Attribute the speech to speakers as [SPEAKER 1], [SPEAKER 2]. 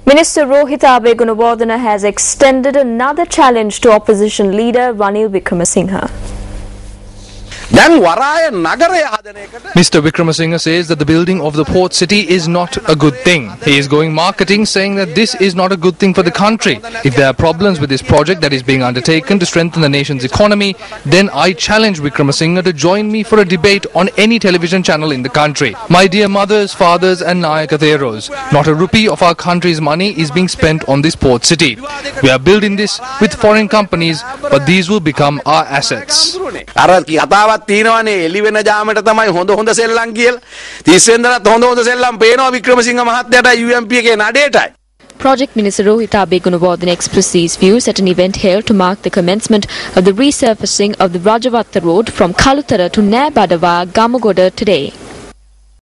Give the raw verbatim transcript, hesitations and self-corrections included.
[SPEAKER 1] Minister Rohitha Abegunawardena has extended another challenge to opposition leader Ranil Wickremesinghe.
[SPEAKER 2] Mister Wickremesinghe says that the building of the port city is not a good thing. He is going marketing saying that this is not a good thing for the country. If there are problems with this project that is being undertaken to strengthen the nation's economy, then I challenge Wickremesinghe to join me for a debate on any television channel in the country. My dear mothers, fathers and Nayakatheros, not a rupee of our country's money is being spent on this port city. We are building this with foreign companies, but these will become our assets.
[SPEAKER 3] තියෙනවනේ එළි වෙන ජාමයට තමයි හොඳ හොඳ සෙල්ලම් කියලා. තිස් වෙනිදාත් හොඳ හොඳ සෙල්ලම් පේනවා වික්‍රමසිංහ මහත්තයාට U M P එකේ නඩේටයි.
[SPEAKER 1] Project Minister Rohitha Abegunawardena expressed these views at an event held to mark the commencement of the resurfacing of the Rajavatta Road from Kalutara to Nayabadawa, Gamugoda today.